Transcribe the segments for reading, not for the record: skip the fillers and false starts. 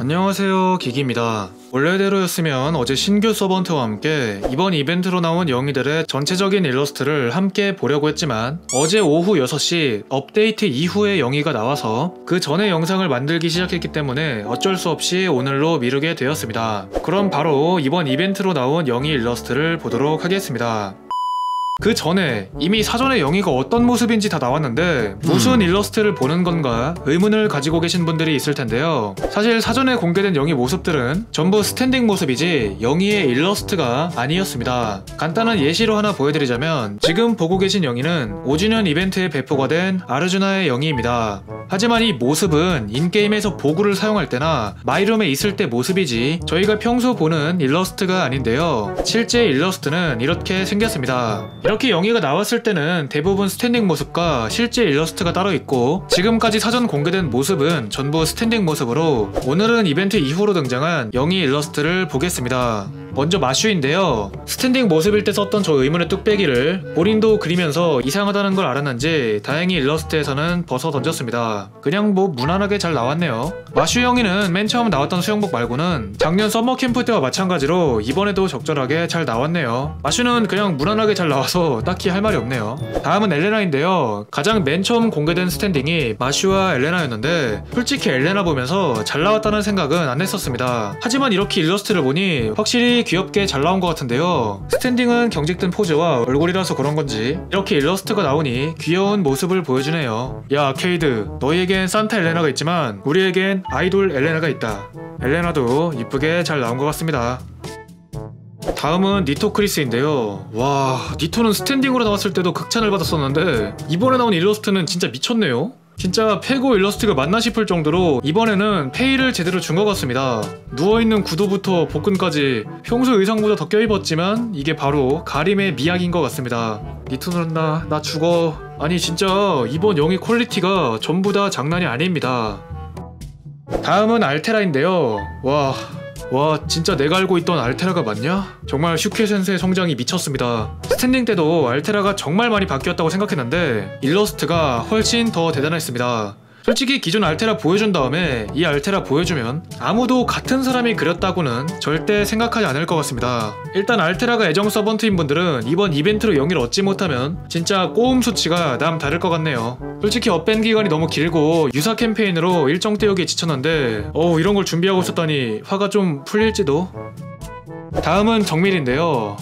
안녕하세요, 기기입니다. 원래대로였으면 어제 신규 서번트와 함께 이번 이벤트로 나온 영희들의 전체적인 일러스트를 함께 보려고 했지만 어제 오후 6시 업데이트 이후에 영희가 나와서 그 전에 영상을 만들기 시작했기 때문에 어쩔 수 없이 오늘로 미루게 되었습니다. 그럼 바로 이번 이벤트로 나온 영희 일러스트를 보도록 하겠습니다. 그 전에 이미 사전에 영희가 어떤 모습인지 다 나왔는데 무슨 일러스트를 보는 건가 의문을 가지고 계신 분들이 있을 텐데요. 사실 사전에 공개된 영희 모습들은 전부 스탠딩 모습이지 영희의 일러스트가 아니었습니다. 간단한 예시로 하나 보여드리자면 지금 보고 계신 영희는 5주년 이벤트에 배포가 된 아르주나의 영희입니다. 하지만 이 모습은 인게임에서 보구를 사용할 때나 마이룸에 있을 때 모습이지 저희가 평소 보는 일러스트가 아닌데요. 실제 일러스트는 이렇게 생겼습니다. 이렇게 영희가 나왔을 때는 대부분 스탠딩 모습과 실제 일러스트가 따로 있고 지금까지 사전 공개된 모습은 전부 스탠딩 모습으로 오늘은 이벤트 이후로 등장한 영희 일러스트를 보겠습니다. 먼저 마슈인데요. 스탠딩 모습일 때 썼던 저 의문의 뚝배기를 본인도 그리면서 이상하다는 걸 알았는지 다행히 일러스트에서는 벗어 던졌습니다. 그냥 뭐 무난하게 잘 나왔네요. 마슈 영희는 맨 처음 나왔던 수영복 말고는 작년 서머 캠프 때와 마찬가지로 이번에도 적절하게 잘 나왔네요. 마슈는 그냥 무난하게 잘 나와서 딱히 할 말이 없네요. 다음은 엘레나인데요. 가장 맨 처음 공개된 스탠딩이 마슈와 엘레나였는데 솔직히 엘레나 보면서 잘 나왔다는 생각은 안 했었습니다. 하지만 이렇게 일러스트를 보니 확실히 귀엽게 잘 나온 것 같은데요. 스탠딩은 경직된 포즈와 얼굴이라서 그런 건지 이렇게 일러스트가 나오니 귀여운 모습을 보여주네요. 야 아케이드, 너희에겐 산타 엘레나가 있지만 우리에겐 아이돌 엘레나가 있다. 엘레나도 이쁘게 잘 나온 것 같습니다. 다음은 니토 크리스인데요. 와, 니토는 스탠딩으로 나왔을 때도 극찬을 받았었는데 이번에 나온 일러스트는 진짜 미쳤네요. 진짜 페고 일러스트가 맞나 싶을 정도로 이번에는 페이를 제대로 준 것 같습니다. 누워있는 구두부터 복근까지 평소 의상보다 더 껴입었지만 이게 바로 가림의 미학인 것 같습니다. 니토는 나 죽어. 아니 진짜 이번 영희 퀄리티가 전부 다 장난이 아닙니다. 다음은 알테라인데요. 와 진짜 내가 알고 있던 알테라가 맞냐? 정말 슈케 센세의 성장이 미쳤습니다. 스탠딩 때도 알테라가 정말 많이 바뀌었다고 생각했는데 일러스트가 훨씬 더 대단했습니다. 솔직히 기존 알테라 보여준 다음에 이 알테라 보여주면 아무도 같은 사람이 그렸다고는 절대 생각하지 않을 것 같습니다. 일단 알테라가 애정 서번트인 분들은 이번 이벤트로 영희를 얻지 못하면 진짜 꼬움 수치가 남 다를 것 같네요. 솔직히 업밴 기간이 너무 길고 유사 캠페인으로 일정 때우기에 지쳤는데 이런 걸 준비하고 있었다니 화가 좀 풀릴지도. 다음은 정밀인데요.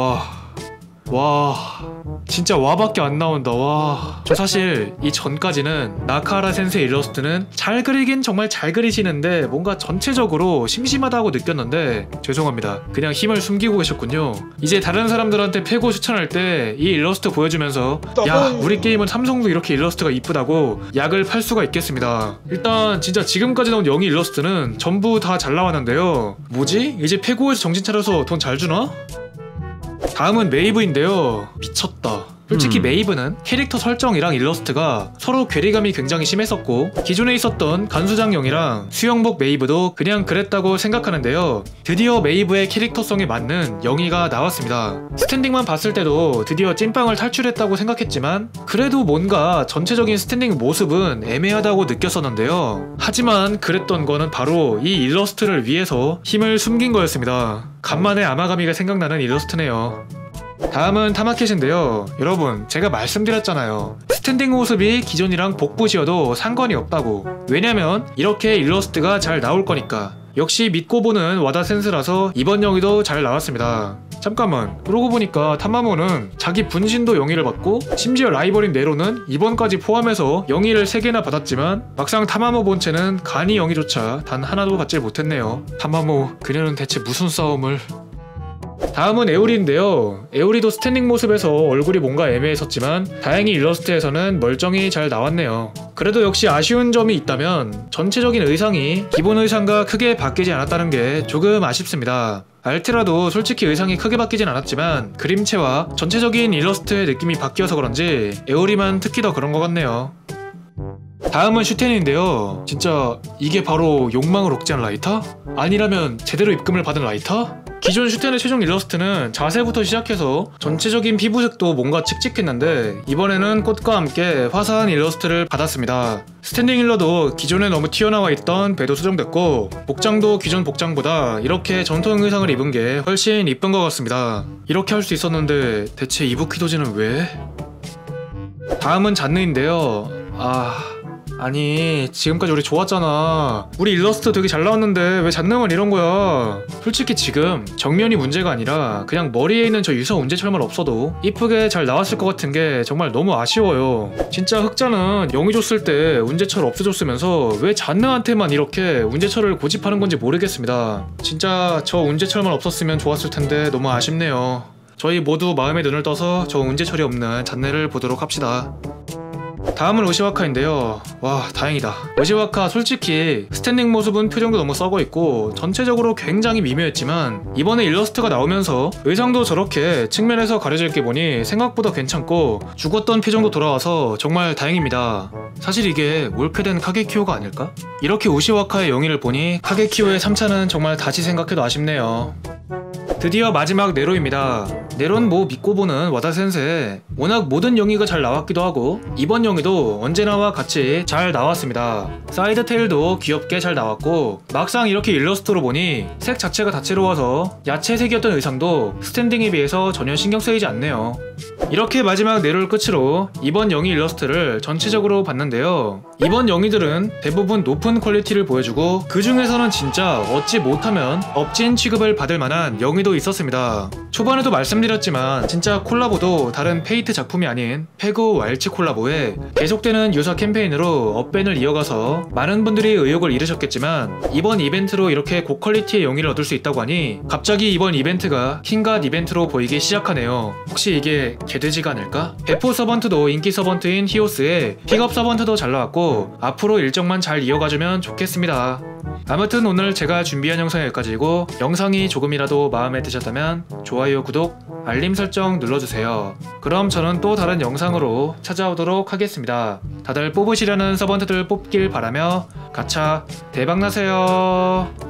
와 진짜 와밖에 안 나온다. 저 사실 이 전까지는 나카하라 센세이 일러스트는 잘 그리긴 정말 잘 그리시는데 뭔가 전체적으로 심심하다고 느꼈는데 죄송합니다. 그냥 힘을 숨기고 계셨군요. 이제 다른 사람들한테 패고 추천할 때 이 일러스트 보여주면서 야 우리 게임은 삼성도 이렇게 일러스트가 이쁘다고 약을 팔 수가 있겠습니다. 일단 진짜 지금까지 나온 영희 일러스트는 전부 다 잘 나왔는데요. 뭐지? 이제 패고에서 정신 차려서 돈 잘 주나? 다음은 메이브인데요. 미쳤다. 솔직히 메이브는 캐릭터 설정이랑 일러스트가 서로 괴리감이 굉장히 심했었고 기존에 있었던 간수장영이랑 수영복 메이브도 그냥 그랬다고 생각하는데요. 드디어 메이브의 캐릭터성에 맞는 영희가 나왔습니다. 스탠딩만 봤을 때도 드디어 찐빵을 탈출했다고 생각했지만 그래도 뭔가 전체적인 스탠딩 모습은 애매하다고 느꼈었는데요. 하지만 그랬던 거는 바로 이 일러스트를 위해서 힘을 숨긴 거였습니다. 간만에 아마가미가 생각나는 일러스트네요. 다음은 타마켓인데요. 여러분 제가 말씀드렸잖아요. 스탠딩 모습이 기존이랑 복붙이어도 상관이 없다고. 왜냐면 이렇게 일러스트가 잘 나올 거니까. 역시 믿고 보는 와다 센스라서 이번 영희도 잘 나왔습니다. 잠깐만, 그러고 보니까 타마모는 자기 분신도 영희를 받고 심지어 라이벌인 네로는 이번까지 포함해서 영희를 3개나 받았지만 막상 타마모 본체는 간이 영희조차 단 하나도 받질 못했네요. 타마모, 그녀는 대체 무슨 싸움을... 다음은 에오리인데요. 에오리도 스탠딩 모습에서 얼굴이 뭔가 애매했었지만 다행히 일러스트에서는 멀쩡히 잘 나왔네요. 그래도 역시 아쉬운 점이 있다면 전체적인 의상이 기본 의상과 크게 바뀌지 않았다는 게 조금 아쉽습니다. 알테라도 솔직히 의상이 크게 바뀌진 않았지만 그림체와 전체적인 일러스트의 느낌이 바뀌어서 그런지 에오리만 특히 더 그런 것 같네요. 다음은 슈텐인데요. 진짜 이게 바로 욕망을 억제한 라이터? 아니라면 제대로 입금을 받은 라이터? 기존 슈텐의 최종 일러스트는 자세부터 시작해서 전체적인 피부색도 뭔가 칙칙했는데 이번에는 꽃과 함께 화사한 일러스트를 받았습니다. 스탠딩 힐러도 기존에 너무 튀어나와 있던 배도 수정됐고 복장도 기존 복장보다 이렇게 전통 의상을 입은 게 훨씬 이쁜 것 같습니다. 이렇게 할 수 있었는데 대체 이부키도지는 왜? 다음은 잔느인데요. 아니 지금까지 우리 좋았잖아. 우리 일러스트 되게 잘 나왔는데 왜 잔느만 이런 거야. 솔직히 지금 정면이 문제가 아니라 그냥 머리에 있는 저 유사 운제철만 없어도 이쁘게 잘 나왔을 것 같은 게 정말 너무 아쉬워요. 진짜 흑자는 영이 줬을 때 운제철 없애줬으면서 왜 잔느한테만 이렇게 운제철을 고집하는 건지 모르겠습니다. 진짜 저 운제철만 없었으면 좋았을 텐데 너무 아쉽네요. 저희 모두 마음의 눈을 떠서 저 운제철이 없는 잔느를 보도록 합시다. 다음은 우시와카인데요. 와 다행이다. 우시와카 솔직히 스탠딩 모습은 표정도 너무 썩어있고 전체적으로 굉장히 미묘했지만 이번에 일러스트가 나오면서 의상도 저렇게 측면에서 가려져 있게 보니 생각보다 괜찮고 죽었던 표정도 돌아와서 정말 다행입니다. 사실 이게 올패된 카게키오가 아닐까? 이렇게 우시와카의 영의를 보니 카게키오의 3차는 정말 다시 생각해도 아쉽네요. 드디어 마지막 네로입니다. 네로는 뭐 믿고 보는 와다 센세. 워낙 모든 영의가 잘 나왔기도 하고 이번 영의도 언제나와 같이 잘 나왔습니다. 사이드 테일도 귀엽게 잘 나왔고 막상 이렇게 일러스트로 보니 색 자체가 다채로워서 야채색이었던 의상도 스탠딩에 비해서 전혀 신경 쓰이지 않네요. 이렇게 마지막 네로를 끝으로 이번 영의 일러스트를 전체적으로 봤는데요. 이번 영의들은 대부분 높은 퀄리티를 보여주고 그 중에서는 진짜 얻지 못하면 업진 취급을 받을 만한 영의도 있었습니다. 초반에도 말씀드렸지만 진짜 콜라보도 다른 페이트 작품이 아닌 페그 와일츠 콜라보에 계속되는 유사 캠페인으로 업밴을 이어가서 많은 분들이 의욕을 잃으셨겠지만 이번 이벤트로 이렇게 고퀄리티의 영의를 얻을 수 있다고 하니 갑자기 이번 이벤트가 킹갓 이벤트로 보이기 시작하네요. 혹시 이게 개돼지가 아닐까? 배포 서번트도 인기 서번트인 히오스에 픽업 서번트도 잘 나왔고 앞으로 일정만 잘 이어가주면 좋겠습니다. 아무튼 오늘 제가 준비한 영상은 여기까지고 영상이 조금이라도 마음에 드셨다면 좋아요, 구독, 알림 설정 눌러주세요. 그럼 저는 또 다른 영상으로 찾아오도록 하겠습니다. 다들 뽑으시려는 서번트들 뽑길 바라며 가차 대박나세요.